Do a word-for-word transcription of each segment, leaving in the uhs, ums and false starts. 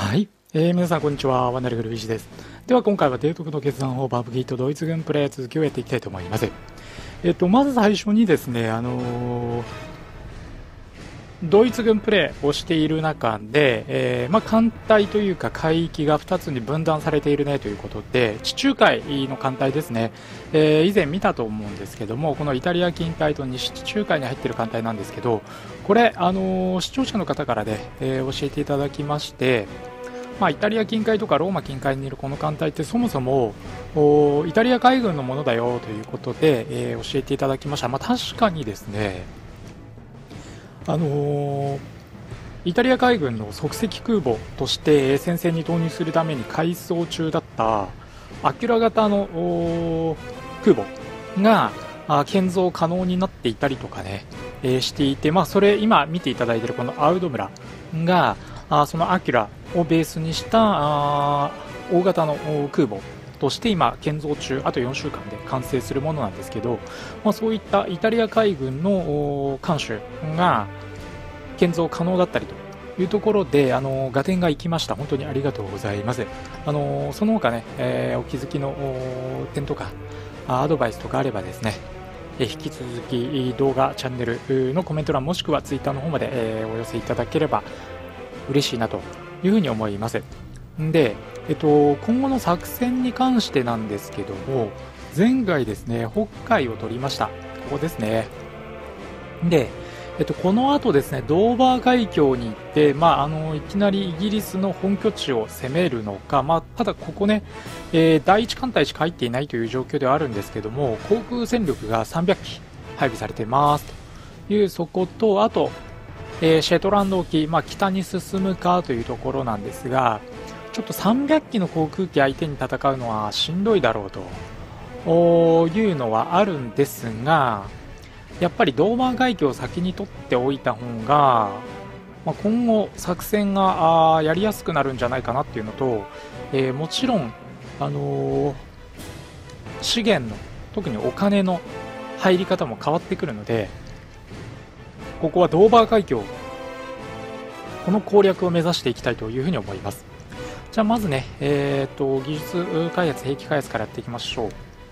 はい、えー、皆さんこんにちは。ワンダルグルイージです。では今回は提督の決断をバブギーとドイツ軍プレイ続きをやっていきたいと思います。えっとまず最初にですね、あのー、ドイツ軍プレイをしている中で、えーまあ、艦隊というか海域がふたつに分断されているねということで、地中海の艦隊ですね、えー、以前見たと思うんですけども、このイタリア近海と西地中海に入っている艦隊なんですけど、これ、あのー、視聴者の方からで、えー、教えていただきまして、まあ、イタリア近海とかローマ近海にいるこの艦隊ってそもそもイタリア海軍のものだよということで、えー、教えていただきました。まあ、確かにですね、あのー、イタリア海軍の即席空母として戦線に投入するために改装中だったアキュラ型の空母が建造可能になっていたりとかね、えー、していて、まあ、それ今見ていただいているこのアウド村があそのアキュラをベースにしたあ大型の空母として今建造中、あとよんしゅうかんで完成するものなんですけど、まあ、そういったイタリア海軍の艦首が建造可能だったりというところで、あの合点がいきました。本当にありがとうございます。あのその他ね、えー、お気づきの点とかアドバイスとかあればですね、引き続き動画チャンネルのコメント欄もしくはツイッターの方まで、えー、お寄せいただければ嬉しいなというふうに思います。で、えっと、今後の作戦に関してなんですけども、前回ですね、北海を取りました。ここですね。で、えっと、この後ですね、ドーバー海峡に行って、まあ、あのいきなりイギリスの本拠地を攻めるのか、まあ、ただここね、えー、だいいち艦隊しか入っていないという状況ではあるんですけども、航空戦力がさんびゃっき配備されてますというそこと、あと、えー、シェトランド沖、まあ、北に進むかというところなんですが、ちょっとさんびゃっきの航空機相手に戦うのはしんどいだろうというのはあるんですが、やっぱりドーバー海峡を先に取っておいた方が、まあ、今後作戦がやりやすくなるんじゃないかなっていうのと、えー、もちろん、あのー、資源の特にお金の入り方も変わってくるので、ここはドーバー海峡、この攻略を目指していきたいというふうに思います。じゃあまずね、えー、と技術開発、兵器開発からやっていきましょう。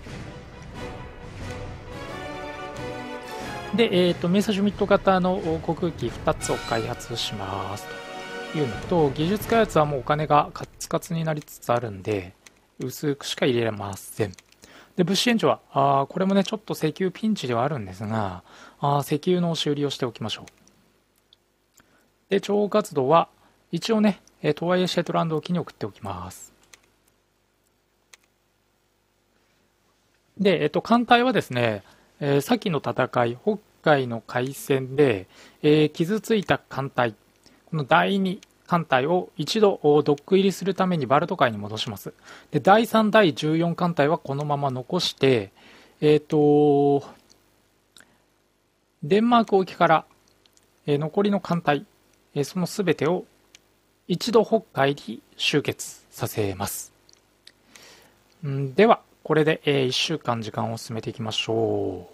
で、えー、とメーサシュミット型の航空機ふたつを開発しますというのと、技術開発はもうお金がカツカツになりつつあるんで薄くしか入れません。で、物資援助はあこれもねちょっと石油ピンチではあるんですが、あ石油の修理をしておきましょう。で、諜報活動は一応ね、えー、とはいえシェトランド沖に送っておきます。で、えっと、艦隊はですね、えー、先の戦い、北海の海戦で、えー、傷ついた艦隊、このだいに艦隊を一度ドック入りするためにバルト海に戻します。で、だいさん、だいじゅうよん艦隊はこのまま残して、えっと、デンマーク沖から、えー、残りの艦隊、えー、そのすべてを一度北海に集結させます。んでは、これで、えー、いっしゅうかん時間を進めていきましょ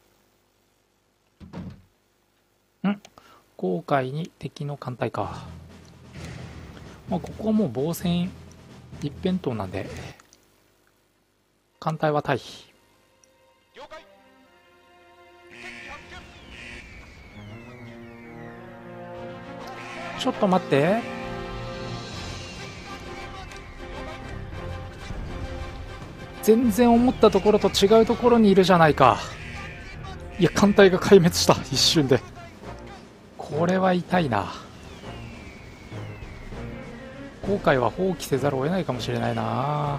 う。ん航海に敵の艦隊か。まあ、ここはもう防戦一辺倒なんで、艦隊は退避。ちょっと待って。全然思ったところと違うところにいるじゃないか。いや、艦隊が壊滅した、一瞬で。これは痛いな。航海は放棄せざるを得ないかもしれないな。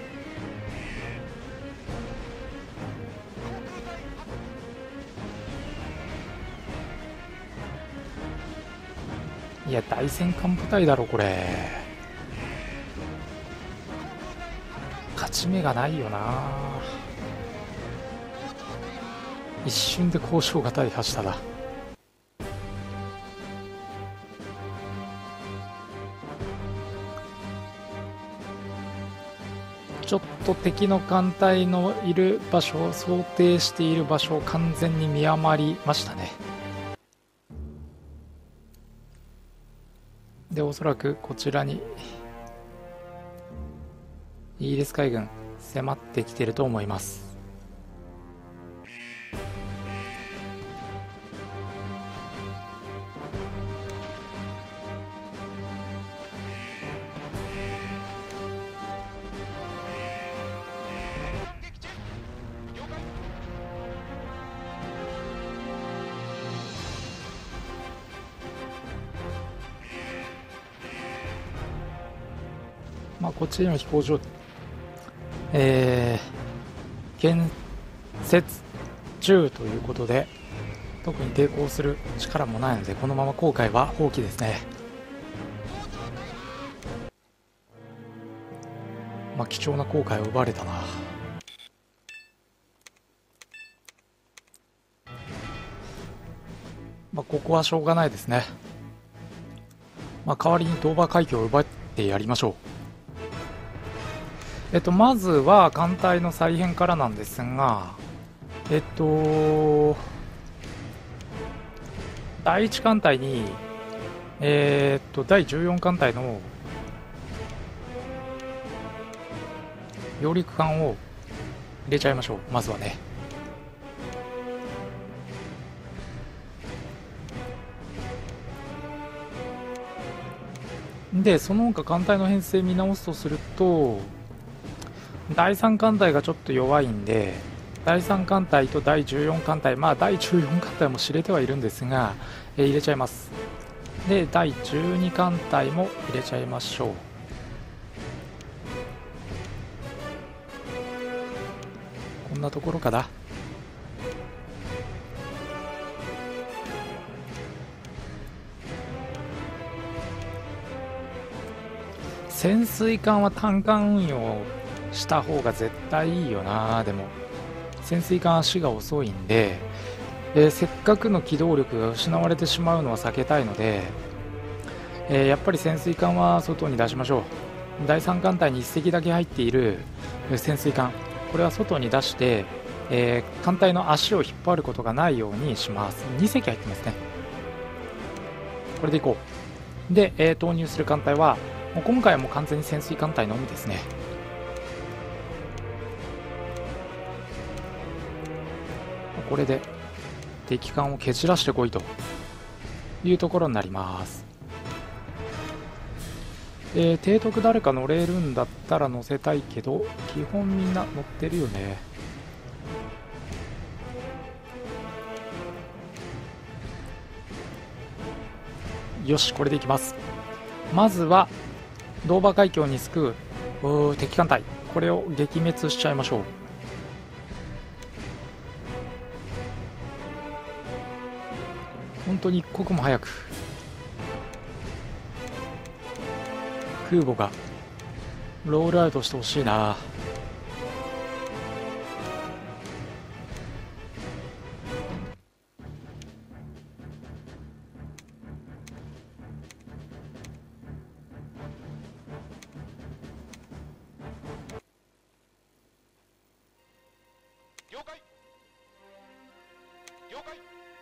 いや、大戦艦部隊だろこれ。勝ち目がないよな。一瞬で交渉が大破したな。ちょっと敵の艦隊のいる場所、想定している場所を完全に見余りましたね。 でおそらくこちらにイギリス海軍迫ってきてると思います。まあ、こっちの飛行場、えー、建設中ということで、特に抵抗する力もないので、このまま航海は放棄ですね。まあ、貴重な航海を奪われたな。まあ、ここはしょうがないですね。まあ、代わりにドーバー海峡を奪ってやりましょう。えっと、まずは艦隊の再編からなんですが、えっと、だいいち艦隊に、えー、っと、だいじゅうよん艦隊の揚陸艦を入れちゃいましょう、まずはね。で、その他艦隊の編成見直すとすると、だいさん艦隊がちょっと弱いんで、だいさん艦隊とだいじゅうよん艦隊、まあだいじゅうよん艦隊も知れてはいるんですが、えー入れちゃいます。で、だいじゅうに艦隊も入れちゃいましょう。こんなところかな。潜水艦は単艦運用した方が絶対いいよな。でも潜水艦足が遅いんで、えーせっかくの機動力が失われてしまうのは避けたいので、えーやっぱり潜水艦は外に出しましょう。だいさん艦隊にいっ隻だけ入っている潜水艦、これは外に出して、えー艦隊の足を引っ張ることがないようにします。に隻入ってますね。これでいこう。で、えー投入する艦隊はもう今回はもう完全に潜水艦隊のみですね。これで敵艦を蹴散らしてこいというところになります。えー、提督誰か乗れるんだったら乗せたいけど、基本みんな乗ってるよね。よし、これでいきます。まずはドーバー海峡に救う敵艦隊、これを撃滅しちゃいましょう。本当に一刻も早く空母がロールアウトしてほしいな。 了解了解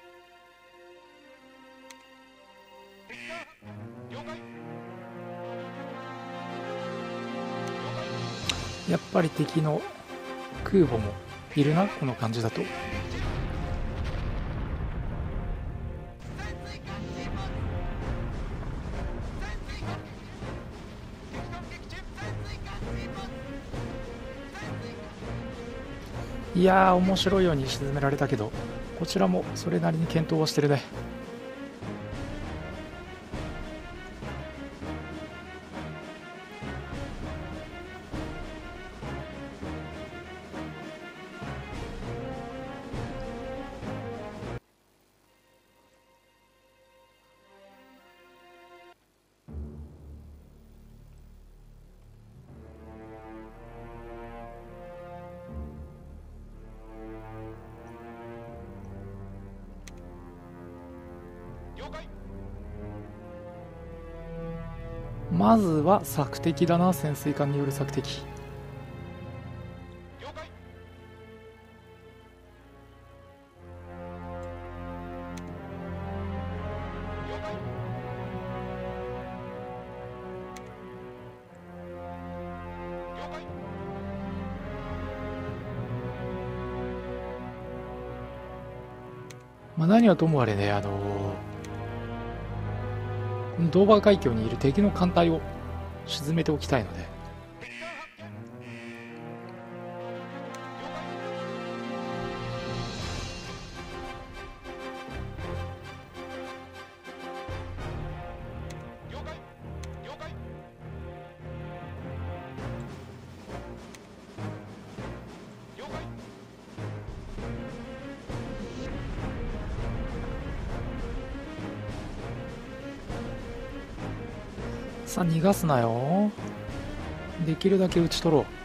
敵艦了解やっぱり敵の空母もいるな、この感じだと。いやー、面白いように沈められたけど、こちらもそれなりに検討はしてるね。 了解まずは索敵だな、潜水艦による索敵。 了解了解解。 まあ何はともあれね、あのー、ドーバー海峡にいる敵の艦隊を沈めておきたいので、 了解。了解。了解。 さあ逃がすなよ。できるだけ打ち取ろう。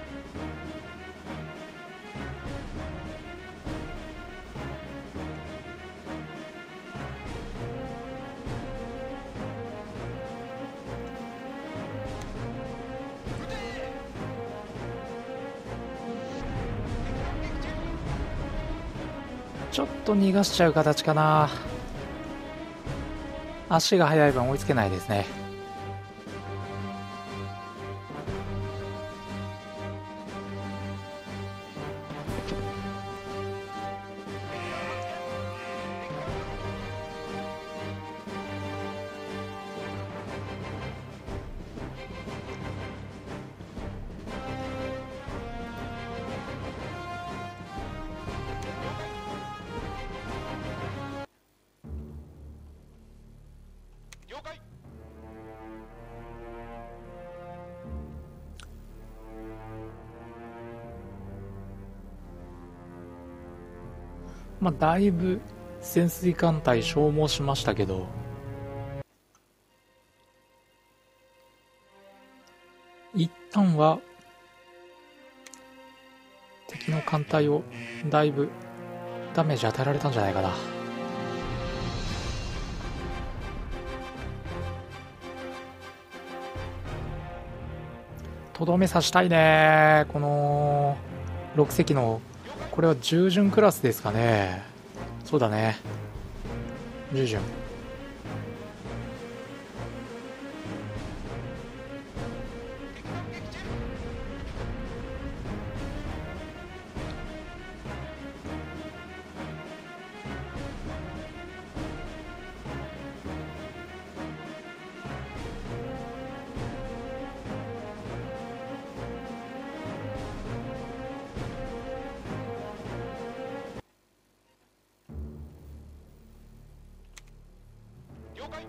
ちょっと逃がしちゃう形かな。足が速い分追いつけないですね。 了解。 まあだいぶ潜水艦隊消耗しましたけど、一旦は敵の艦隊をだいぶダメージ与えられたんじゃないかな。とどめさしたいね。このろく隻の、これは従順クラスですかね。そうだね、従順。 了解。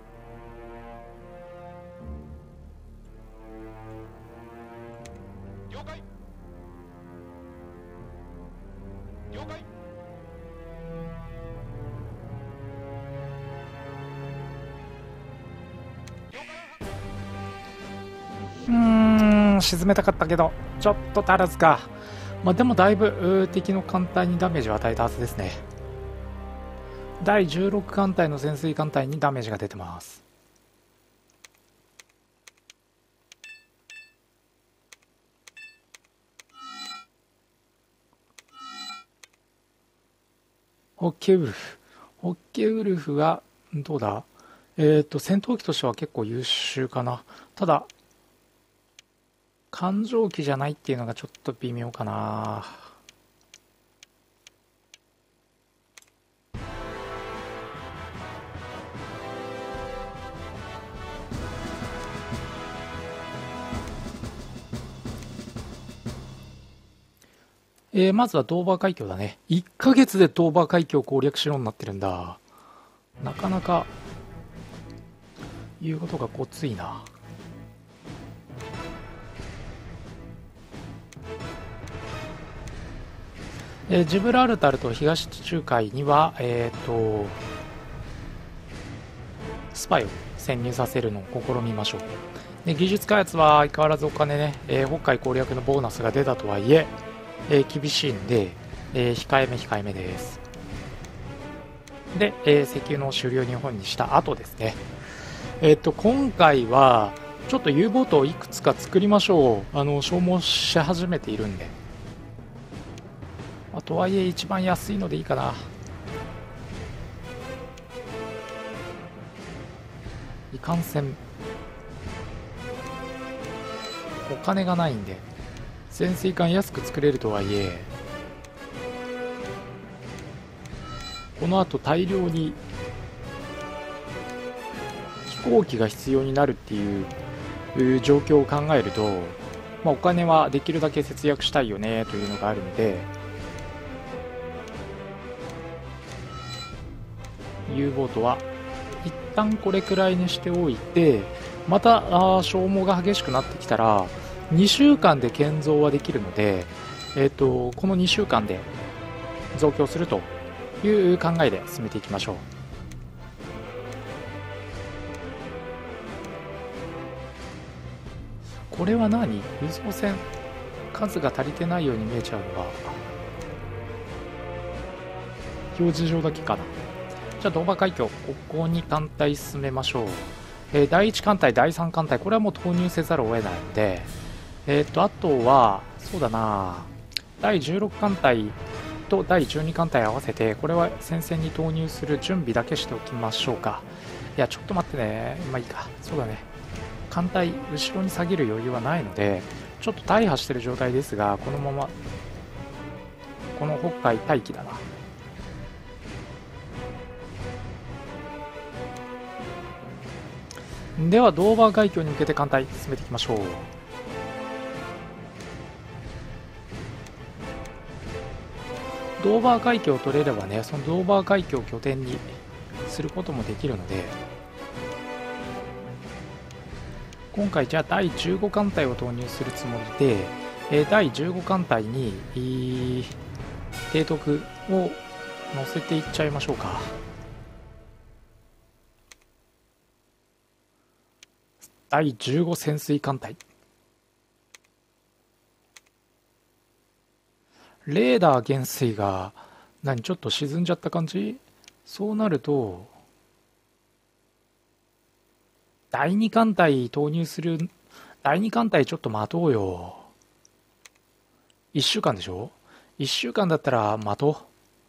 了解。了解。 うーん、沈めたかったけどちょっと足らずか。まあでもだいぶうー敵の艦隊にダメージを与えたはずですね。だいじゅうろく艦隊の潜水艦隊にダメージが出てます。ホッケウルフホッケウルフはどうだ。えっと戦闘機としては結構優秀かな。ただ艦上機じゃないっていうのがちょっと微妙かな。えー、まずはドーバー海峡だね。いっかげつでドーバー海峡を攻略しろになってるんだ。なかなか言うことがごついな。えー、ジブラルタルと東地中海には、えー、とスパイを潜入させるのを試みましょう。で技術開発は相変わらずお金ね、えー、北海攻略のボーナスが出たとはいええー、厳しいんで、えー、控えめ控えめです。で、えー、石油の主流日本にした後ですね。えっと今回はちょっと U ボートをいくつか作りましょう。あの消耗し始めているんで、まあ、とはいえ一番安いのでいいかな。いかんせんお金がないんで、潜水艦安く作れるとはいえ、この後大量に飛行機が必要になるっていう状況を考えると、まあ、お金はできるだけ節約したいよねというのがあるので、U ボートは一旦これくらいにしておいて、またあ消耗が激しくなってきたらにしゅうかんで建造はできるので、えー、とこのにしゅうかんで増強するという考えで進めていきましょう。これは何？輸送船数が足りてないように見えちゃうのが表示上だけかな。じゃあドーバー海峡、ここに艦隊進めましょう。えー、だいいち艦隊、だいさん艦隊、これはもう投入せざるを得ないので、えっ、とあとはそうだな、だいじゅうろく艦隊とだいじゅうに艦隊合わせて、これは戦線に投入する準備だけしておきましょうか。いやちょっと待ってね、まあいいか、そうだね、艦隊後ろに下げる余裕はないので、ちょっと大破してる状態ですが、このままこの北海待機だな。ではドーバー海峡に向けて艦隊進めていきましょう。ドーバー海峡を取れればね、そのドーバー海峡を拠点にすることもできるので、今回じゃあだいじゅうご艦隊を投入するつもりで、えー、だいじゅうご艦隊に提督を乗せていっちゃいましょうか。だいじゅうご潜水艦隊、レーダー減衰が何ちょっと沈んじゃった感じ。そうなるとだいに艦隊投入する。だいに艦隊ちょっと待とうよ。いっしゅうかんでしょ。いっしゅうかんだったら待とう。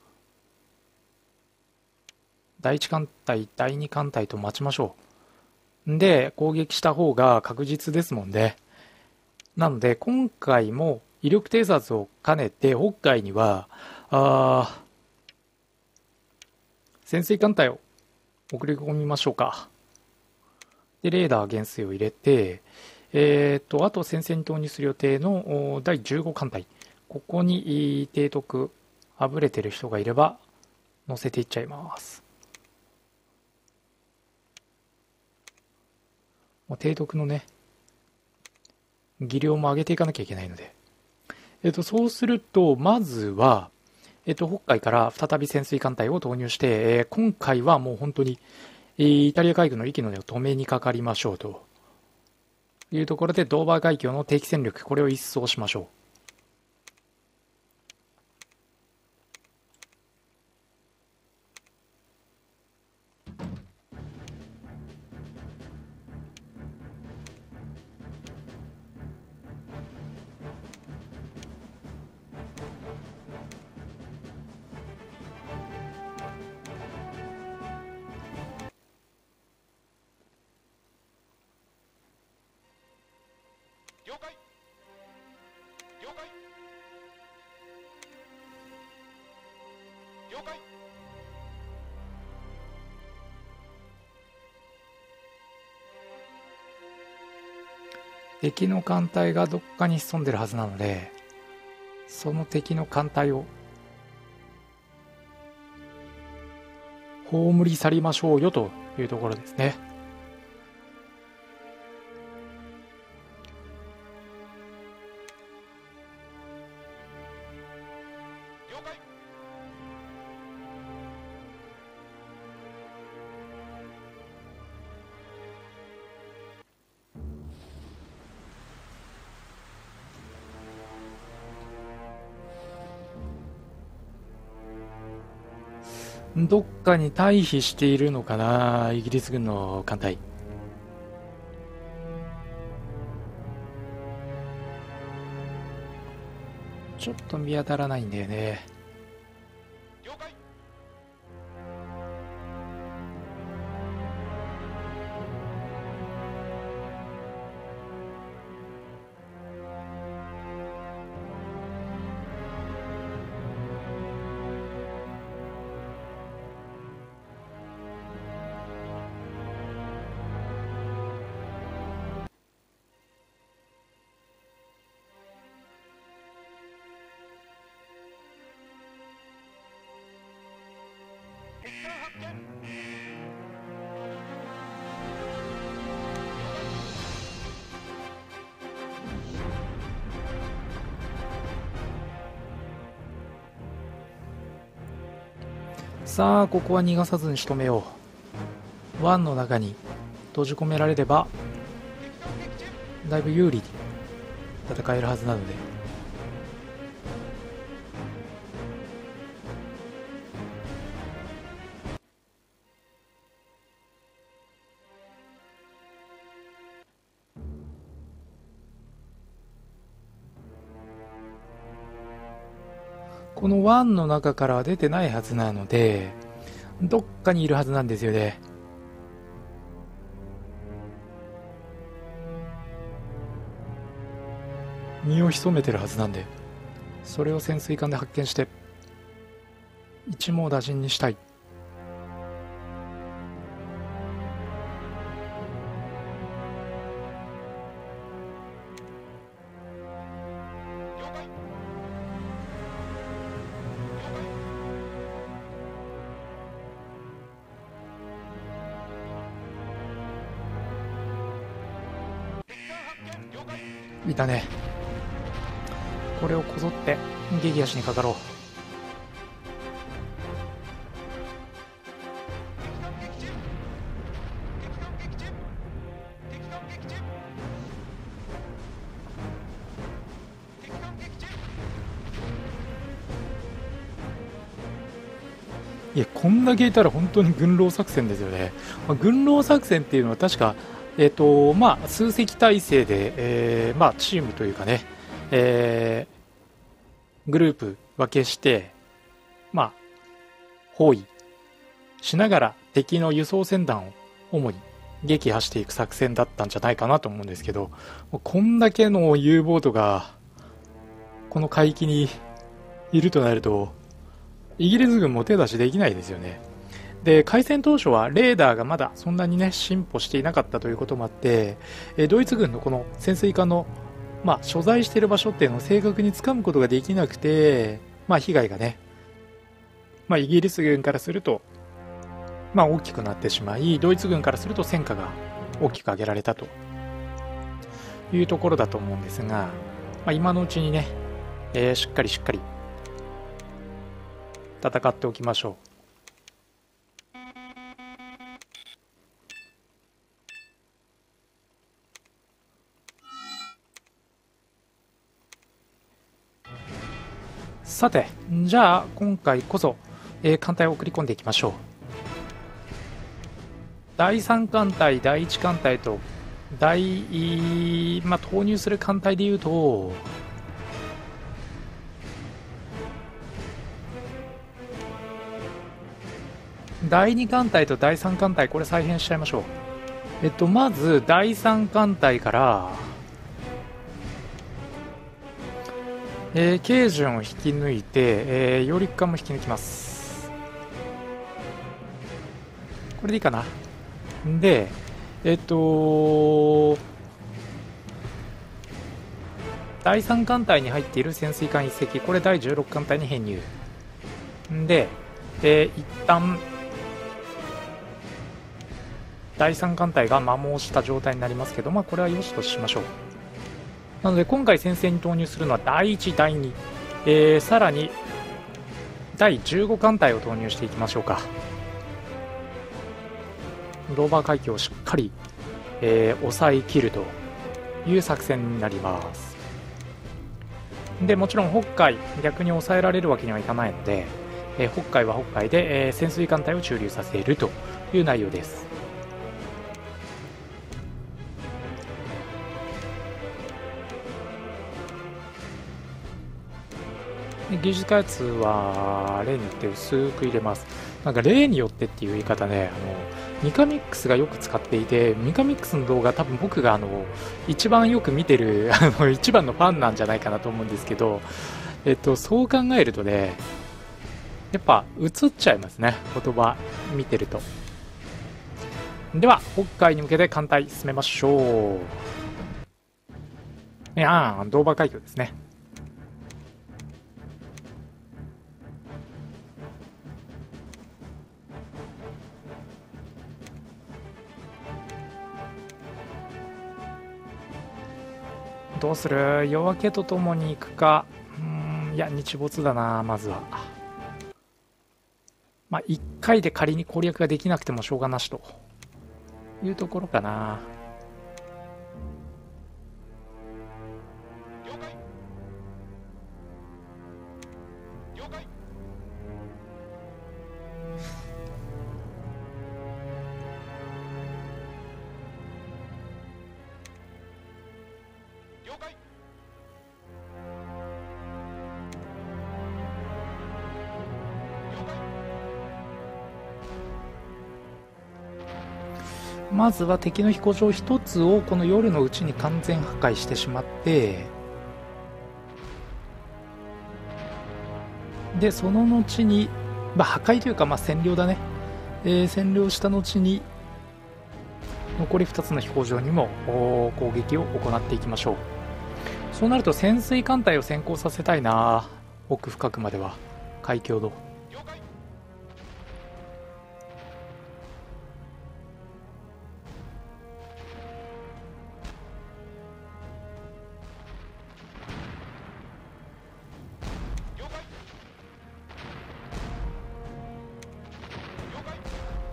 だいいち艦隊、だいに艦隊と待ちましょう。で攻撃した方が確実ですもんね。なので今回も威力偵察を兼ねて北海にはあ潜水艦隊を送り込みましょうか。でレーダー減衰を入れて、えー、とあと戦線に投入する予定のだいじゅうご艦隊、ここに提督あぶれてる人がいれば乗せていっちゃいます。もう提督のね技量も上げていかなきゃいけないので、えっと、そうするとまずは、えっと、北海から再び潜水艦隊を投入して、えー今回はもう本当に、えーイタリア海軍の息の根を止めにかかりましょうというところで、ドーバー海峡の定期戦力、これを一掃しましょう。 了解了解了解。 敵の艦隊がどっかに潜んでるはずなので、その敵の艦隊を葬り去りましょうよというところですね。 了解。 どっかに退避しているのかな、イギリス軍の艦隊。ちょっと見当たらないんだよね。 了解。 さあここは逃がさずに仕留めよう。湾の中に閉じ込められればだいぶ有利に戦えるはずなので、この湾の中からは出てないはずなので、どっかにいるはずなんですよね。身を潜めてるはずなんで、それを潜水艦で発見して一網打尽にしたい。いたね。これをこぞって激足にかかろう。いや、こんだけいたら本当に軍狼作戦ですよね。まあ、軍狼作戦っていうのは確か、えーとまあ、数隻体制で、えーまあ、チームというかね、えー、グループ分けして、まあ、包囲しながら敵の輸送船団を主に撃破していく作戦だったんじゃないかなと思うんですけど、こんだけの U ボートがこの海域にいるとなると、イギリス軍も手出しできないですよね。で、開戦当初はレーダーがまだそんなにね進歩していなかったということもあって、えドイツ軍のこの潜水艦の、まあ、所在している場所っていうのを正確に掴むことができなくて、まあ、被害がね、まあ、イギリス軍からすると、まあ、大きくなってしまい、ドイツ軍からすると戦果が大きく上げられたというところだと思うんですが、まあ、今のうちにね、えー、しっかりしっかり戦っておきましょう。さて、じゃあ今回こそ、えー、艦隊を送り込んでいきましょう。だいさん艦隊、だいいち艦隊と大、まあ、投入する艦隊でいうと、だいに艦隊とだいさん艦隊、これ再編しちゃいましょう。えっとまずだいさん艦隊から、えー、慶順を引き抜いて、えー、揚陸艦も引き抜きます。これでいいかな。で、えっとだいさん艦隊に入っている潜水艦いっ隻、これだいじゅうろく艦隊に編入で、えー、一旦だいさん艦隊が摩耗した状態になりますけど、まあ、これは良しとしましょう。なので今回戦線に投入するのはだいいち、だいに、えー、さらにだいじゅうご艦隊を投入していきましょうか。ドーバー海峡をしっかり、えー、抑えきるという作戦になります。でもちろん北海逆に抑えられるわけにはいかないので、えー、北海は北海で、えー、潜水艦隊を駐留させるという内容です。技術開発は例によって薄く入れます。なんか例によってっていう言い方ね、あのミカミックスがよく使っていて、ミカミックスの動画多分僕があの一番よく見てるあの一番のファンなんじゃないかなと思うんですけど、えっとそう考えるとね、やっぱ映っちゃいますね、言葉見てると。では北海に向けて艦隊進めましょう。いやー、ドーバー海峡ですね。どうする？夜明けとともに行くか。うーん、いや日没だな。まずはまあ、いっかいで仮に攻略ができなくてもしょうがなしというところかな。 了解了解了解了解まずは敵の飛行場ひとつをこの夜のうちに完全破壊してしまって、でその後に、まあ、破壊というか、まあ、占領だね、えー占領した後に残りふたつの飛行場にもおー攻撃を行っていきましょう。そうなると潜水艦隊を先行させたいな、奥深くまでは海峡の。 了解了解了解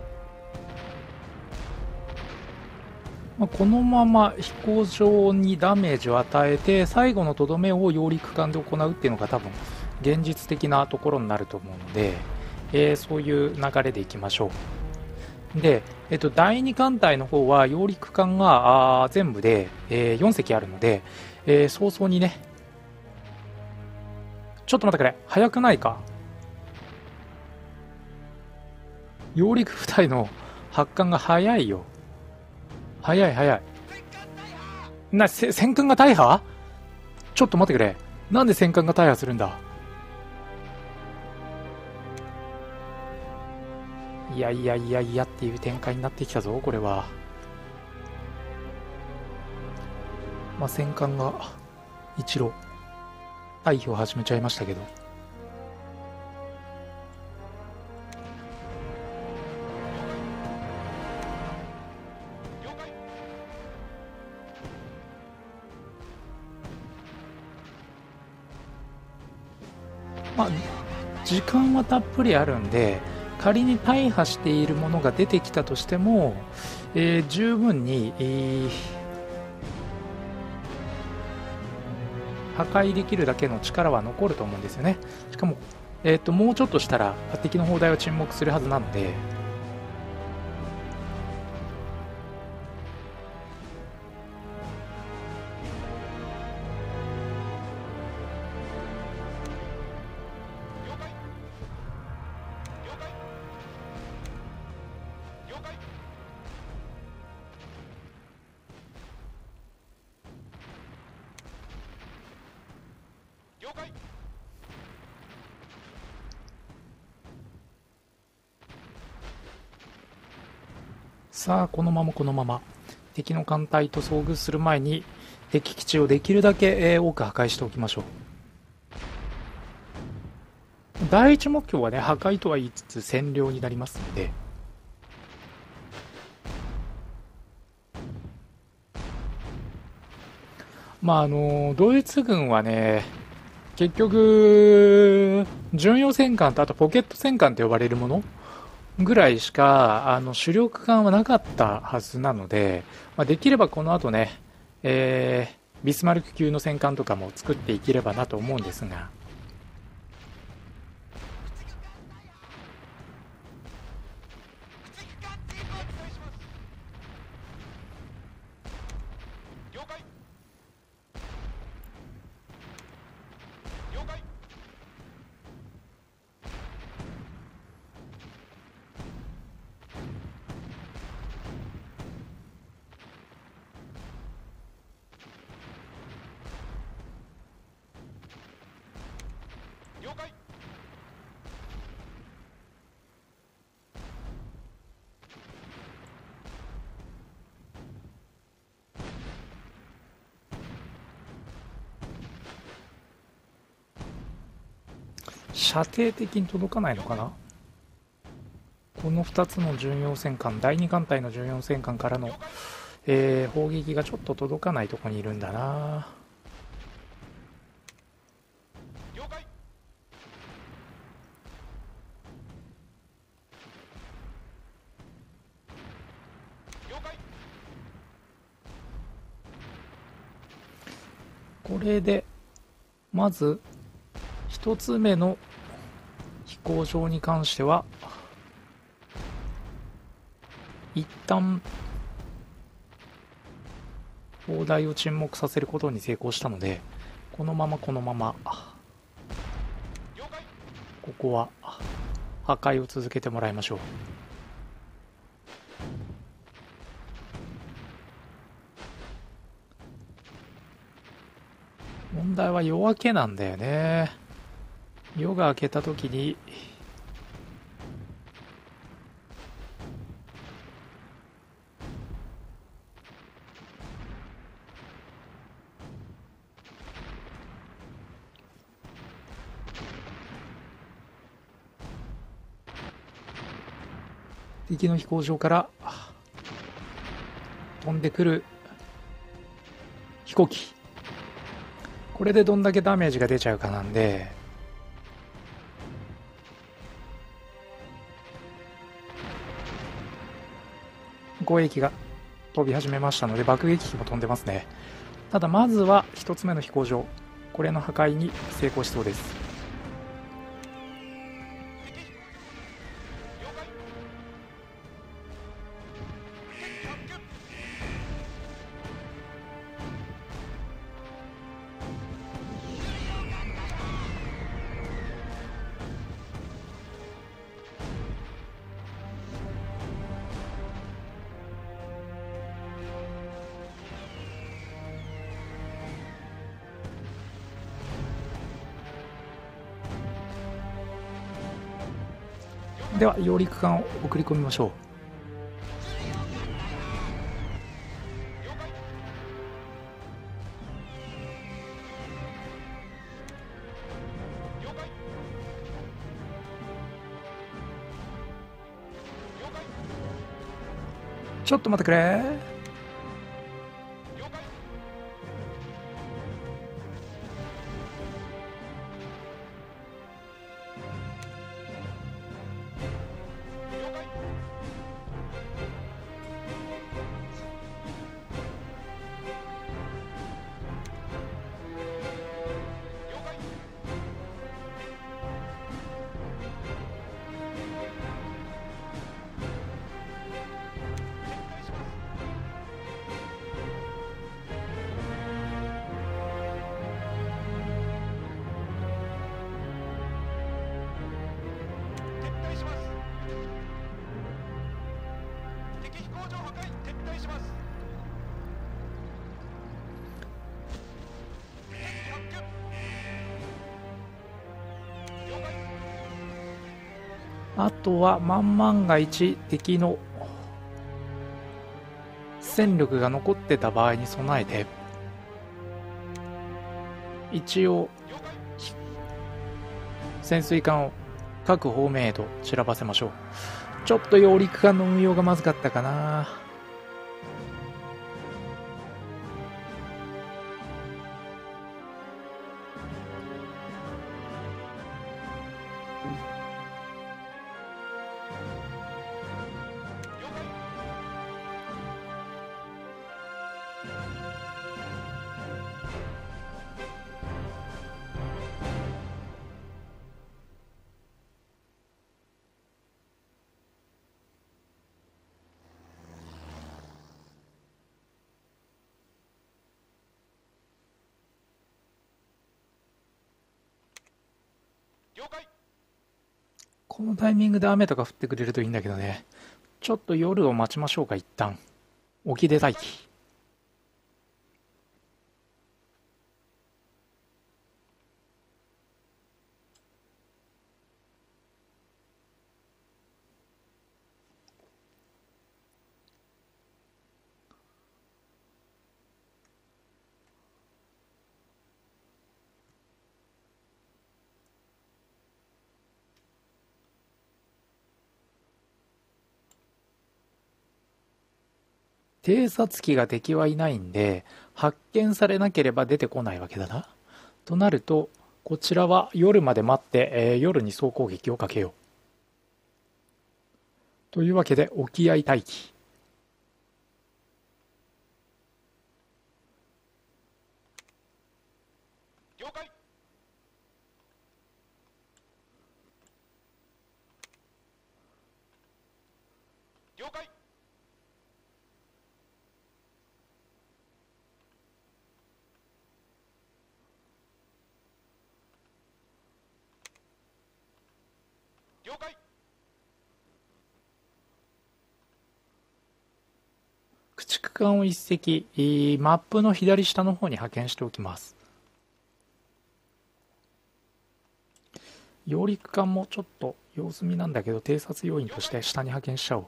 まあこのまま飛行場にダメージを与えて最後のとどめを揚陸艦で行うっていうのが多分現実的なところになると思うので、えーそういう流れでいきましょう。で、えっと、だいに艦隊の方は揚陸艦があー全部で、えーよん隻あるので、えー早々にね、ちょっと待ってくれ、早くないか。揚陸部隊の発艦が早いよ。早い早い。な、せ戦艦が大破？ちょっと待ってくれ。なんで戦艦が大破するんだ。いやいやいやいやっていう展開になってきたぞ、これは。まあ、戦艦が一路退避を始めちゃいましたけど。 了解まあ、時間はたっぷりあるんで、仮に大破しているものが出てきたとしても、えー十分に、えー破壊できるだけの力は残ると思うんですよね。しかも、えーともうちょっとしたら敵の砲台は沈黙するはずなので、 了解了解了解了解さあこのままこのまま敵の艦隊と遭遇する前に敵基地をできるだけ、えー多く破壊しておきましょう。第一目標はね、破壊とは言いつつ占領になりますので、まああのドイツ軍はね、結局巡洋戦艦とあとポケット戦艦と呼ばれるものぐらいしかあの主力艦はなかったはずなので、まあ、できればこの後ね、えービスマルク級の戦艦とかも作っていければなと思うんですが、 了解了解了解射程的に届かないのかな。このふたつの巡洋戦艦、だいに艦隊の巡洋戦艦からの、えー砲撃がちょっと届かないところにいるんだな。 了解これでまず一つ目の飛行場に関しては一旦砲台を沈黙させることに成功したので、このままこのままここは破壊を続けてもらいましょう。問題は夜明けなんだよね。夜が明けた時に敵の飛行場から飛んでくる飛行機、これでどんだけダメージが出ちゃうかなんで、攻撃が飛び始めましたので爆撃機も飛んでますね。ただまずは一つ目の飛行場、これの破壊に成功しそうです。では揚陸艦を送り込みましょう。ちょっと待ってくれ。あとは万万が一敵の戦力が残ってた場合に備えて一応潜水艦を各方面へと散らばせましょう。ちょっと揚陸艦の運用がまずかったかな。このタイミングで雨とか降ってくれるといいんだけどね。ちょっと夜を待ちましょうか。一旦沖で待機。偵察機が敵はいないんで発見されなければ出てこないわけだな。となるとこちらは夜まで待って、えー夜に総攻撃をかけよう。というわけで沖合待機。 了解了解駆逐艦を一隻、えーマップの左下の方に派遣しておきます。揚陸艦もちょっと様子見なんだけど、偵察要員として下に派遣しちゃおう。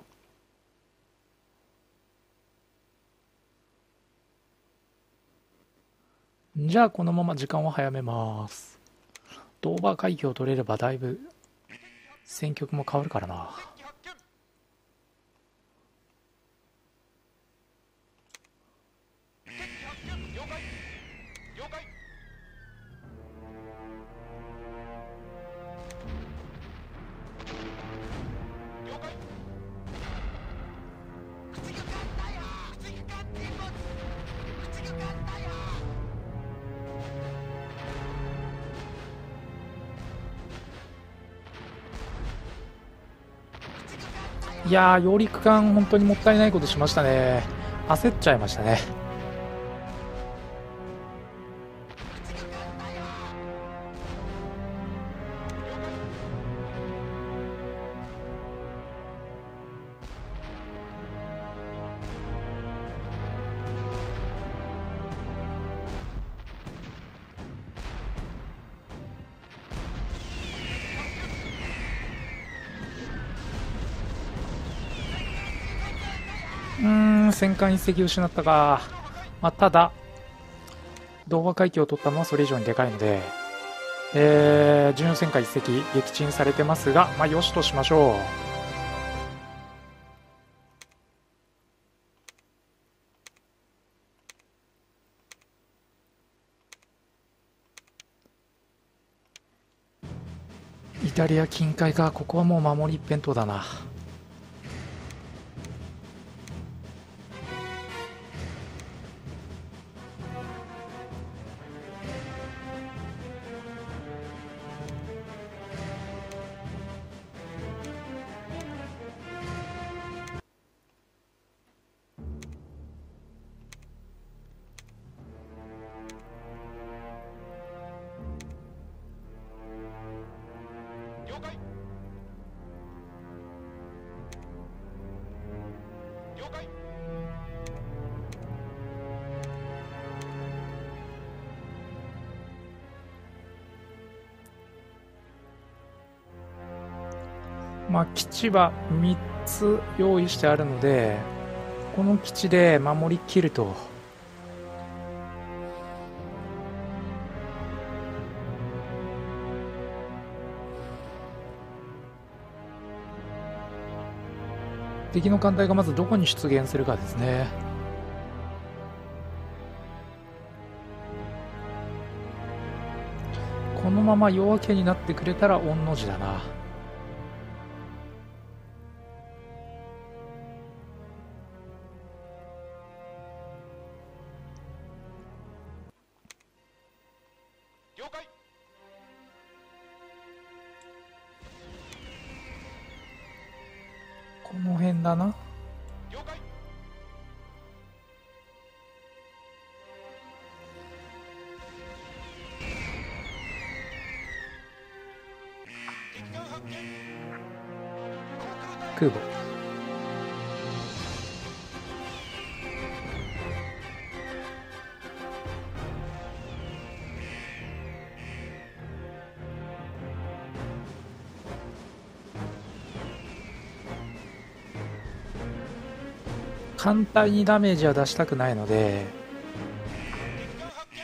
じゃあこのまま時間を早めます。ドーバー海峡を取れればだいぶ戦局も変わるからな。 敵発見敵発見了解了解了解駆逐艦大破駆逐艦沈没駆逐艦大破いやー、揚陸艦本当にもったいないことしましたね。焦っちゃいましたね。うーん、戦艦一隻失ったか。まあ、ただ、ドーバー海峡を取ったのはそれ以上にでかいので、えー、巡洋戦艦一隻撃沈されてますが、まあ、よしとしましょう。イタリア近海か。ここはもう守り一辺倒だな。 了解了解まあ、基地はみっつ用意してあるので、この基地で守りきると。敵の艦隊がまずどこに出現するかですね。このまま夜明けになってくれたら御の字だな。 了解この辺だな。 了解敵艦発見航空隊空母。簡単にダメージは出したくないので、 敵艦発見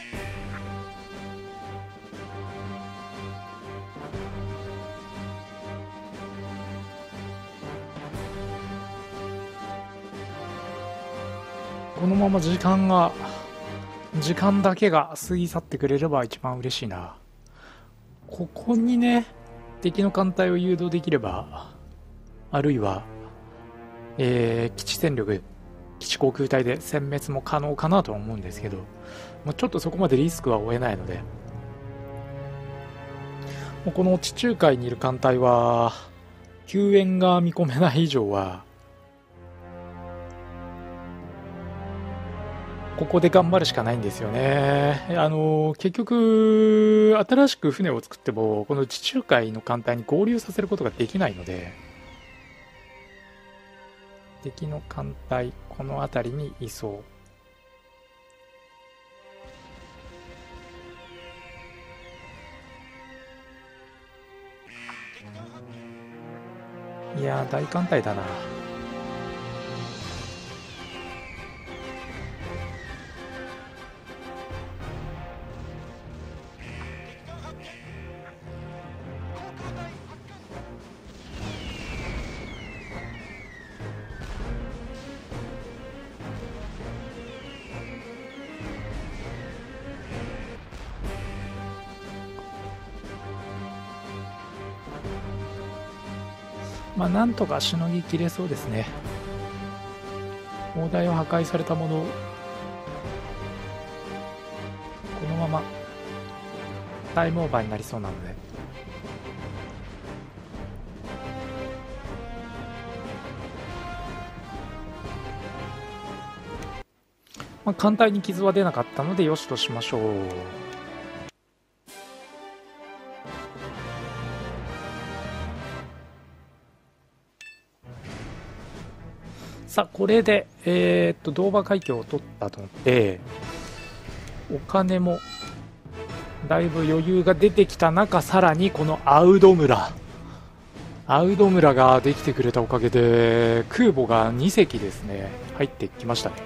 このまま時間が時間だけが過ぎ去ってくれれば一番嬉しいな。ここにね、敵の艦隊を誘導できれば、あるいは、えー、基地戦力、基地航空隊で殲滅も可能かなとは思うんですけど、もうちょっとそこまでリスクは負えないので、もうこの地中海にいる艦隊は救援が見込めない以上はここで頑張るしかないんですよね。あの結局新しく船を作ってもこの地中海の艦隊に合流させることができないので、敵の艦隊この辺りにいそう。いやー大艦隊だな。まあなんとかしのぎきれそうですね。砲台を破壊されたもの、このままタイムオーバーになりそうなので、まあ、艦隊に傷は出なかったのでよしとしましょう。さあこれで、えー、っとドーバー海峡を取ったのでお金もだいぶ余裕が出てきた中、さらにこのアウド村アウド村ができてくれたおかげで空母がにせきですね入ってきましたね。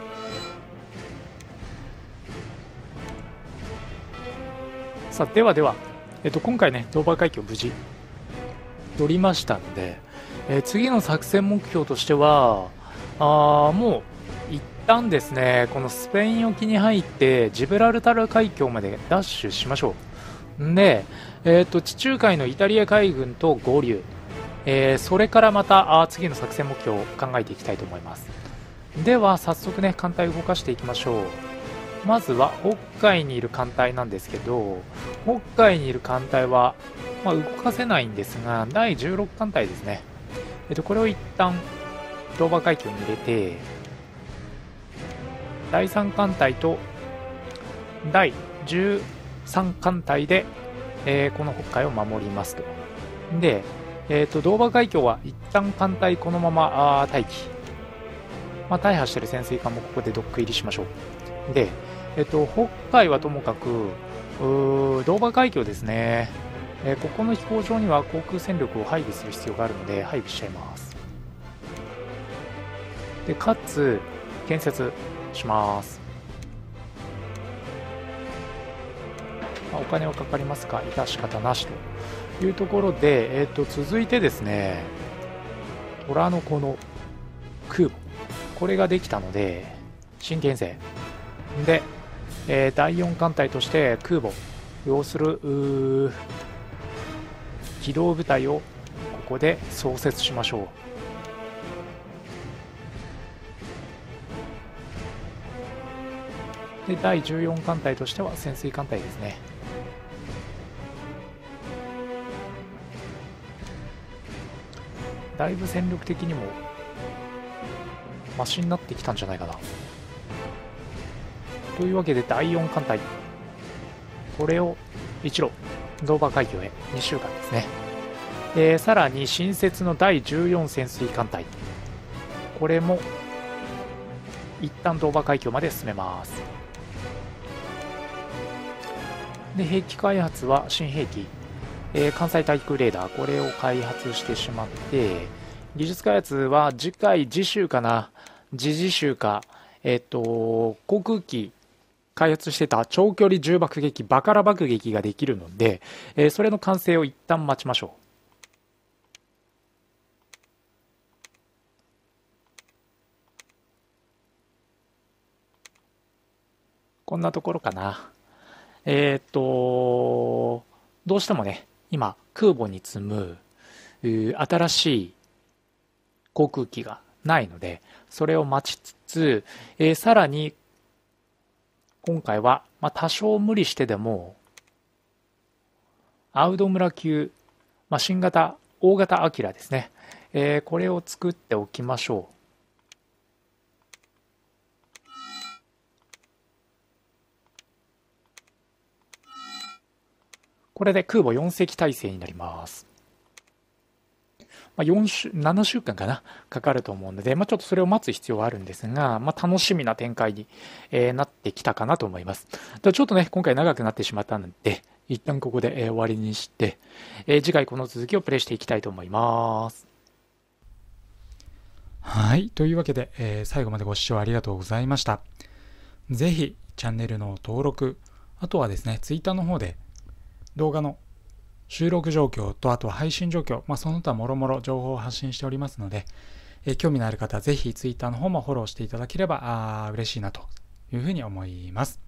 さあではでは、えっと、今回ねドーバー海峡無事取りましたので、えー、次の作戦目標としてはあーもう一旦ですねこのスペイン沖に入ってジブラルタル海峡までダッシュしましょう。んで、えー、と地中海のイタリア海軍と合流、えー、それからまたあ次の作戦目標を考えていきたいと思います。では早速ね艦隊を動かしていきましょう。まずは北海にいる艦隊なんですけど、北海にいる艦隊は、まあ、動かせないんですがだいじゅうろく艦隊ですね。えっとこれを一旦ドーバー海峡に入れてだいさん艦隊とだいじゅうさん艦隊で、えーこの北海を守りますと。で、えー、とドーバー海峡は一旦艦隊このままあー待機、まあ、大破している潜水艦もここでドック入りしましょう。で、えー、と北海はともかくうードーバー海峡ですね、えーここの飛行場には航空戦力を配備する必要があるので配備しちゃいます。でかつ建設します。まあ、お金はかかりますが致し方なしというところで、えー、と続いてですね虎の子の空母これができたので新編成で、えーだいよん艦隊として空母要するうー機動部隊をここで創設しましょう。でだいじゅうよん艦隊としては潜水艦隊ですね。だいぶ戦力的にもマシになってきたんじゃないかな。というわけでだいよん艦隊これを一路ドーバー海峡へにしゅうかんですね。でさらに新設のだいじゅうよん潜水艦隊これも一旦ドーバー海峡まで進めます。で兵器開発は新兵器、えー関西対空レーダーこれを開発してしまって、技術開発は次回次週かな次々週かえっ、と航空機開発してた長距離重爆撃バカラ爆撃ができるので、えーそれの完成を一旦待ちましょう。こんなところかな。えっ、とどうしてもね今空母に積むうー新しい航空機がないのでそれを待ちつつ、えーさらに今回は、まあ、多少無理してでもアウド村級、まあ、新型大型アキラですね、えーこれを作っておきましょこれで空母よん隻体制になります。まあ、よん週、ななしゅうかんかな、かかると思うので、まあ、ちょっとそれを待つ必要はあるんですが、まあ、楽しみな展開に、えーなってきたかなと思います。でちょっとね、今回長くなってしまったので、一旦ここで、えー終わりにして、えー次回この続きをプレイしていきたいと思います。はい。というわけで、えー最後までご視聴ありがとうございました。ぜひ、チャンネルの登録、あとはですね、ツイッターの方で動画の収録状況と、あとは配信状況、まあ、その他もろもろ情報を発信しておりますので、えー興味のある方はぜひツイッターの方もフォローしていただければあ嬉しいなというふうに思います。